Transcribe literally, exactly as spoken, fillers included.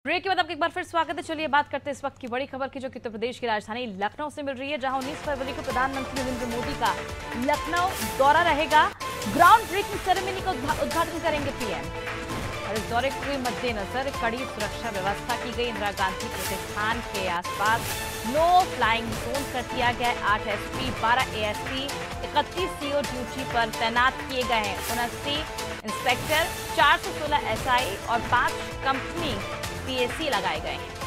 Break के बाद आपका एक बार फिर स्वागत है। चलिए बात करते हैं इस वक्त की बड़ी खबर की, जो कि उत्तर प्रदेश की राजधानी लखनऊ से मिल रही है, जहां उन्नीस फरवरी को प्रधानमंत्री नरेंद्र मोदी का लखनऊ दौरा रहेगा। ग्राउंड ब्रेकिंग सेरेमनी का उद्घाटन करेंगे पीएम। और इस दौरे के मद्देनजर कड़ी सुरक्षा व्यवस्था की गई। इंदिरा गांधी प्रतिष्ठान के आसपास नो फ्लाइंग जोन कर दिया गया है। आठ एसपी, बारह एएसपी, इकतीस सीओ ड्यूटी पर तैनात किए गए हैं। उनस्सी इंस्पेक्टर, चार सौ सोलह एसआई और पांच कंपनी पीएसी लगाए गए हैं।